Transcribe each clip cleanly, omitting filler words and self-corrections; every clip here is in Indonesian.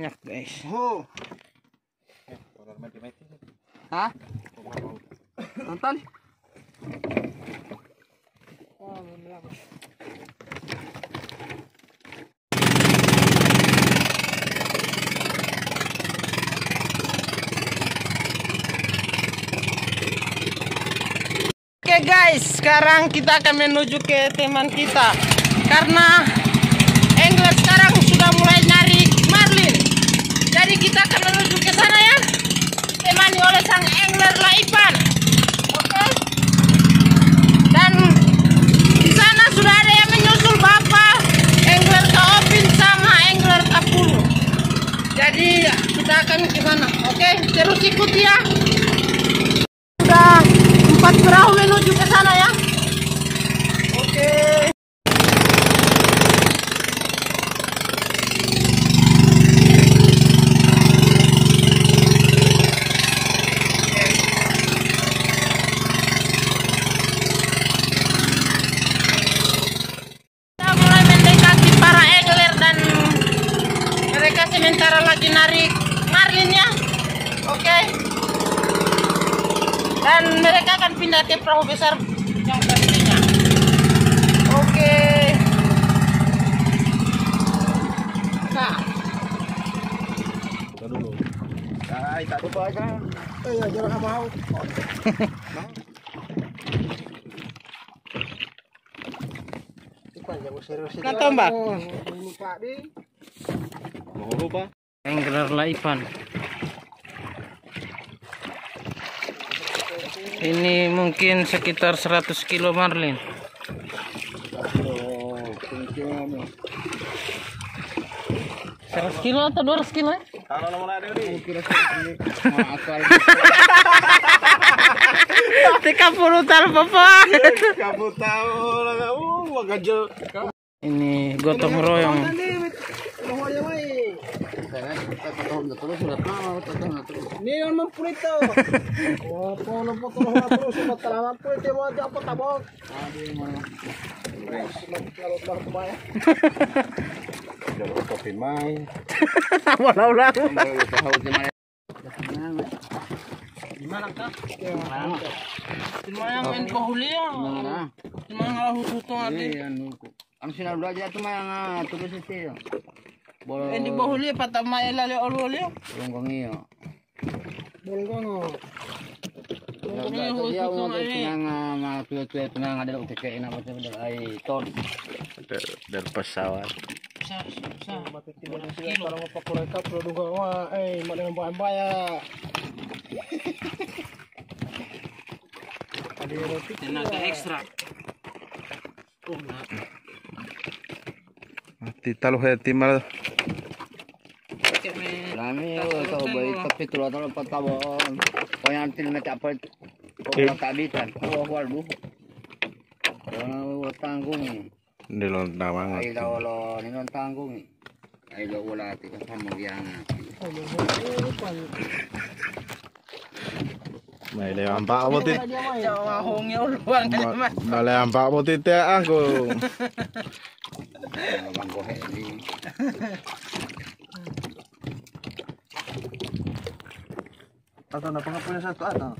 Banyak guys. Oh. Hah? Nonton? Oke guys, sekarang kita akan menuju ke teman kita karena angler sekarang sudah mulai nyari marlin. Jadi kita akan menuju ke sana ya, ditemani oleh sang angler Laipan. Oke. Dan di sana sudah ada yang menyusul Bapak angler Kaopin sama angler Kapulu. Jadi kita akan ke sana. Oke, terus ikuti ya. Sudah 4 perahu menuju ke sana ya. Oke. Kita mulai mendekati para angler dan mereka sementara lagi narik marlin ya. Oke. Dan mereka akan pindah ke perahu besar yang pastinya. Oke. Nah. Kita dulu. Tak lupa kan. Ya jangan mau. Nah, tombak. Lupa di. Mau lupa. Angler Laipan. Ini mungkin sekitar 100 kilo marlin. 100 kilo atau 200 kilo? Kalau nomor ada di. Kira asal. 30 tahun Bapak. Kamu tahu lah, magajel. Ini gotong royong. Ini yang mempulito. Oh, kalau potong terus sudah terlalu pulito mau apa tabok. Aduh, mana. Kalau kebaya. Jangan kopi mai. Ulang-ulang. Di mana kah? Di mana main bahulia? Di mana ngalah hutu tadi? Anu sina belajar tu mah tugas itu. Di bahulia patah mai lali ololio. Bolong iyo. Bolong. Bolong hutu tadi. Nga tuya-tuya tunang ada ukeke ina macam ai ton. Dari pesawat. Kalau mau pakai mereka perlu juga wah mau dengan bayar. Ada roti Tenaga ekstra. Mati taluh hati mal. Kami tahu bayi tapi tu atau lepas tabon. Kau yang tin nak apa? Kau kabitan. Kau waduh. Kau tanggung. Di lontang Ay lo ni non tanggung ni. Ay lo wala ti kasama yang. May le ampak mo tit. Jawa hongnya uluan mas. Male ampak mo tit aku. Bang gohe ni. Atau nak punya satu atau?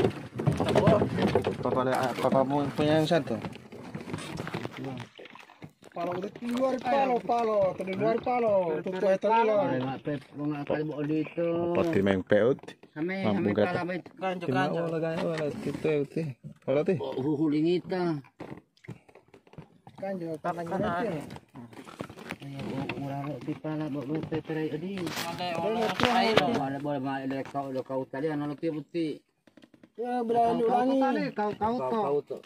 Papa punya yang satu. Palo palo, keluar palo, tutup itu lah. Mga kalbo dito. Pati may peot. Kami Mambugat. kalabay. Kanjo. Wala tito. Wala ti. Huhulingita. Kanjo, Kanan. Ay, mura ti pala bo peperay adi. Ada Boleh ma kau tali ano ti buti. ya berani. Kau to.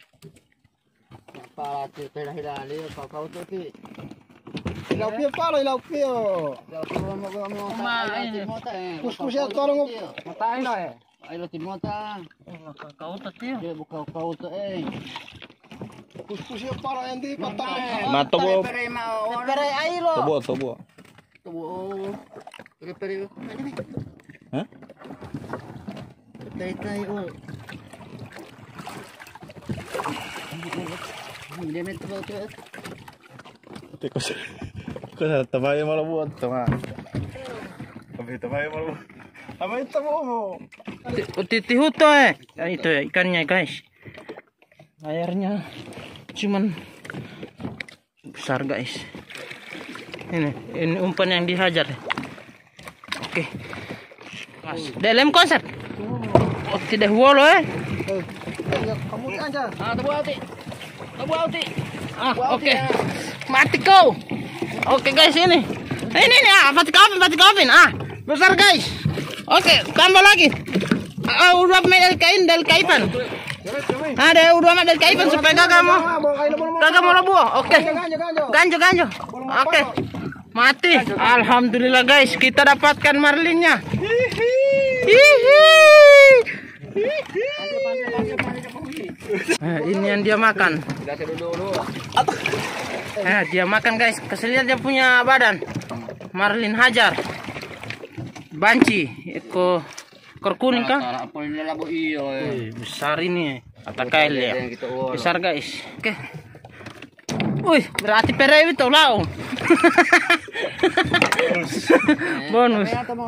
Para ti hilali kau to ti. Ilaupio palo, ilaupio. Kus ya tolong. Matay na eh. Ay lo timota. Kau tadi. Dia buka kau to eh. Kus ya palo yang di patah. Matobo. Peperay airo. Tobo. Tubo. Pere. Hah? Tayo. Hindi met to. Teko Kau tabayo malah buat tama. Kami tabayo malah. Apa itu mau? Titihuto ya, itu ya ikannya guys. Airnya cuman besar guys. Ini umpan yang dihajar. Oke. Dalam konsep. Oh, tidak wolo Kamu aja. Tabu auti. Oke. Mati kau. Oke guys ini. Ini mati kawin. Besar guys. Oke, tambah lagi. Udah dari kaipan. Ada udah dari kaipan supaya gak mau lebu. Oke. Ganjo. Oke. Mati. Alhamdulillah guys, kita dapatkan marlinnya. Ini yang dia makan. Dia makan guys. Kasih lihat dia punya badan. Marlin hajar. Banci, ekor kuning kah? Besar ini. Kata kail ya. Besar guys. Oke. Wih, berarti pere itu lau. Bonus.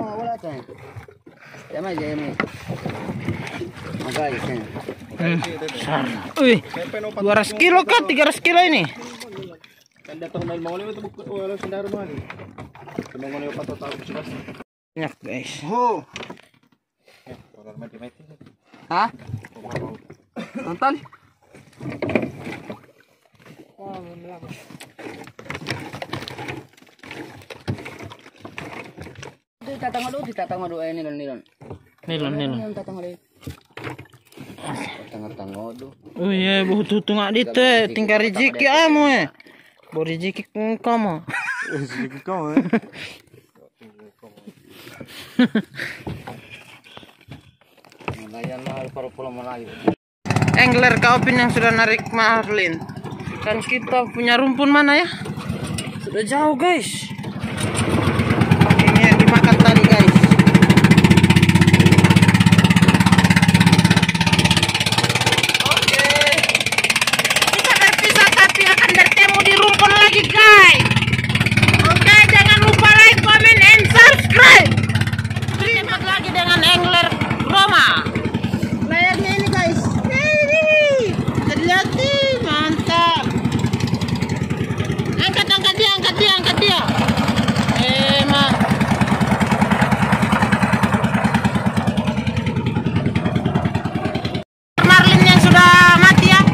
Besar. Wih, 200 kilo kah? 300 kilo ini. Banyak guys. Hah? Nonton? Tatang adu nilon. Oh iya, butuh ngak dite, tinggal rezeki amu Bo rezeki kamu. Rezeki kau Angler kaupin yang sudah narik marlin. Dan kita punya rumpun mana ya? Sudah jauh guys. Ini yang dimakan tadi guys. Oke. Kita berpisah tapi akan bertemu di rumpun lagi guys. Oke, jangan lupa like, comment, and subscribe. Terima lagi dengan angler Roma. Layarnya ini guys. Terlihat mantap. Angkat dia. Marlin yang sudah mati ya.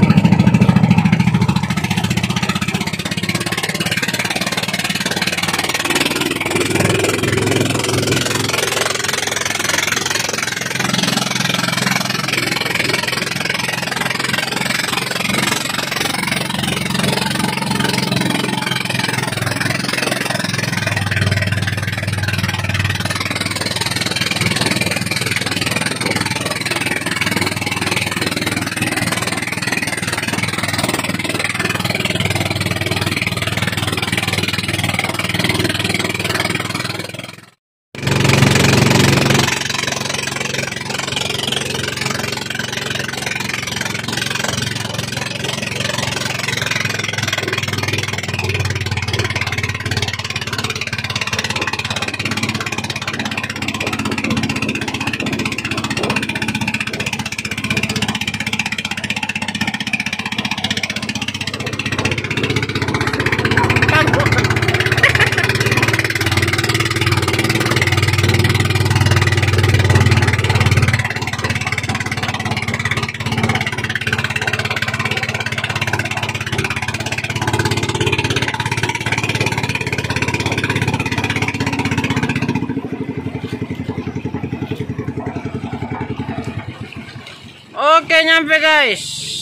Oke, nyampe guys.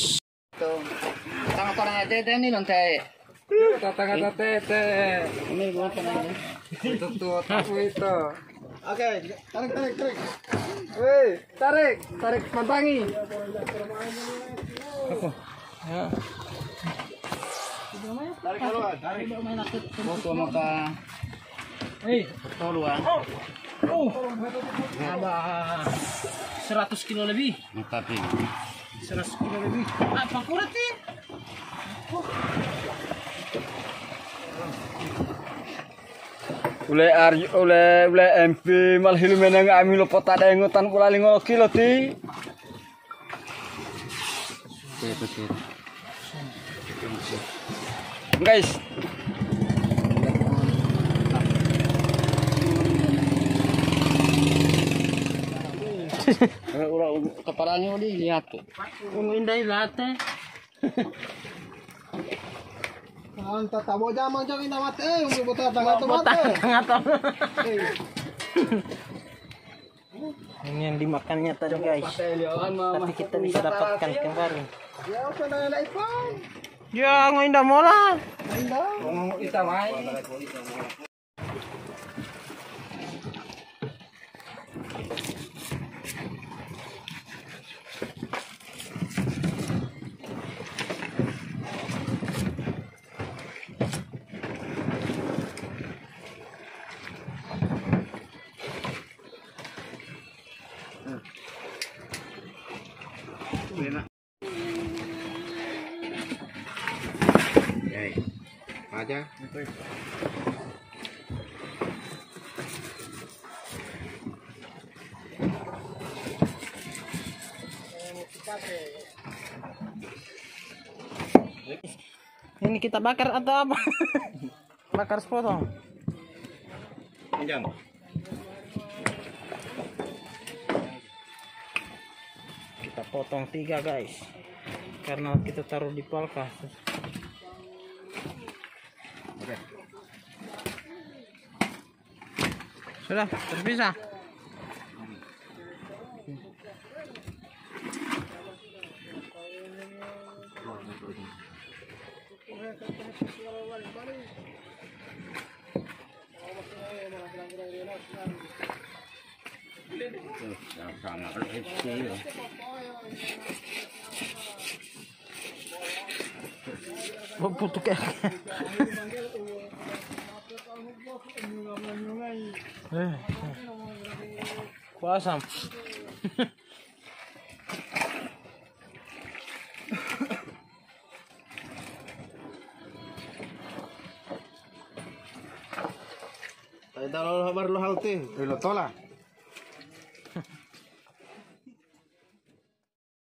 Tangan tete nilon teh. Tatang tete. Ini gua kan Itu aku itu. Oke, tarik. Woi, tarik pantangi. Ya. Tarik keluar, tarik. Foto maka. Toluan. Abah 100 kilo lebih. Tapi 100 kilo lebih. Apa kurat sih? Ule MP mal hilu menang ami lo pota dengotan pula lingo kilo ti. Guys. Kepalanya udah lihat tuh. Indah latte. Anta tabo jaman jang ina mate, umi bota tangga to mate. Ini yang dimakannya tadi guys. Tapi kita bisa dapatkan kembali. Ya udah na ipan. Ya nginda mola. Aja. Ini kita bakar atau apa? Bakar sepotong. Panjang. Kita potong 3 guys. Karena kita taruh di kulkas. Oke. Sudah terpisah. Putu kayak. Kuasam. Tayo daw lo habar lo halte. Lo tola.